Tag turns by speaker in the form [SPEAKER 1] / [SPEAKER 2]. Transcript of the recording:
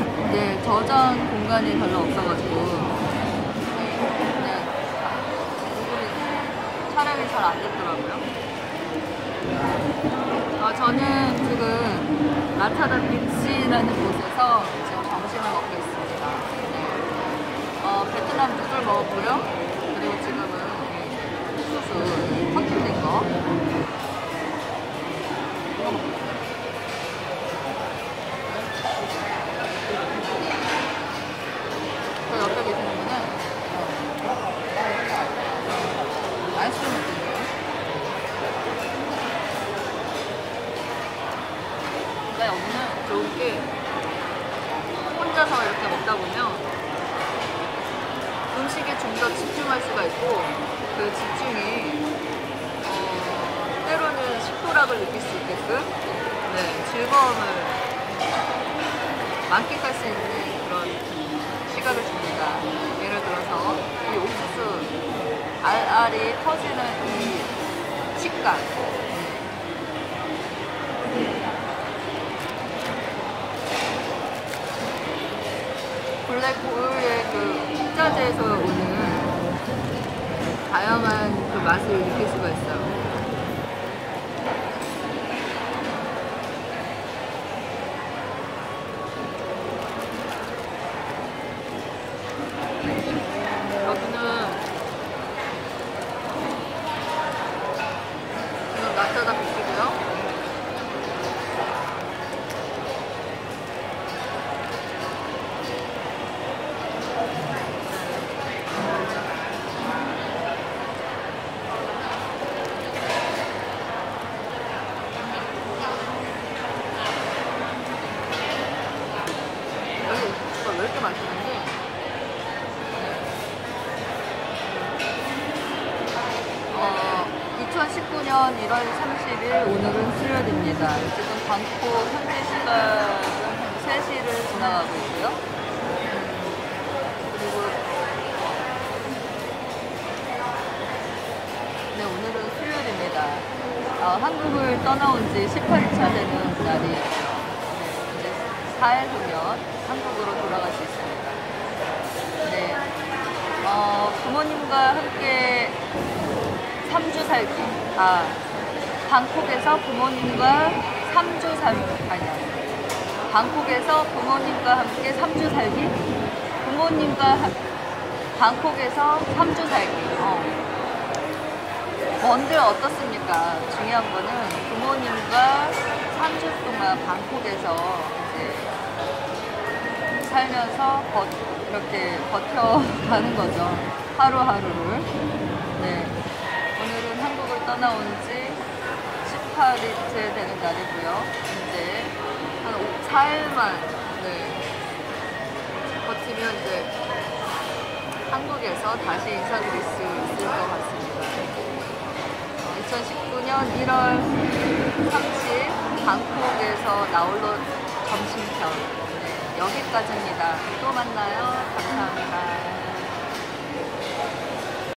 [SPEAKER 1] 네, 저장 공간이 별로 없어가지고 그냥 촬영이 잘 안 됐더라고요. 저는 지금 라차다 비치라는 곳에서 지금 점심을 먹고 있습니다. 네. 베트남 누들 먹었고요. 그리고 지금은 옥수수 커팅된 거 이거 먹고 있어요. 저 옆에 계시는 분은 아이스크림 먹고 있어요. 여기는 좋은 게 혼자서 이렇게 먹다 보면 음식에 좀 더 집중할 수가 있고 그 집중이 때로는 식도락을 느낄 수 있게끔 즐거움을 만끽할 수 있는 그런 시각을 줍니다. 예를 들어서 이 옥수수 알알이 터지는 이 식감, 블랙홀의 그 식자재에서 오는 다양한 그 맛을 느낄 수가 있어요. 여기는 지금 라차다 비치고요. 왜 이렇게 맛있는지 2019년 1월 30일 오늘은 수요일입니다. 지금 방콕 현지 시각은 3시를 지나가고 있고요. 그리고 네, 오늘은 수요일입니다. 한국을 떠나온 지 18차 되는 날이에요. 이제 4일 후면 한국으로 돌아갈 수 있습니다. 네, 부모님과 함께 3주 살기. 방콕에서 부모님과 3주 살기. 아니야. 방콕에서 부모님과 함께 3주 살기. 방콕에서 3주 살기. 뭔들 어떻습니까? 중요한 거는 부모님과 3주 동안 방콕에서 이제 살면서 이렇게 버텨가는 거죠. 하루하루를. 네. 오늘은 한국을 떠나온 지 18일째 되는 날이고요. 이제 한 4일만 버티면 이제 한국에서 다시 인사드릴 수 있을 것 같습니다. 2019년 1월 30일 방콕에서 나홀로 점심편 여기까지입니다. 또 만나요. 감사합니다.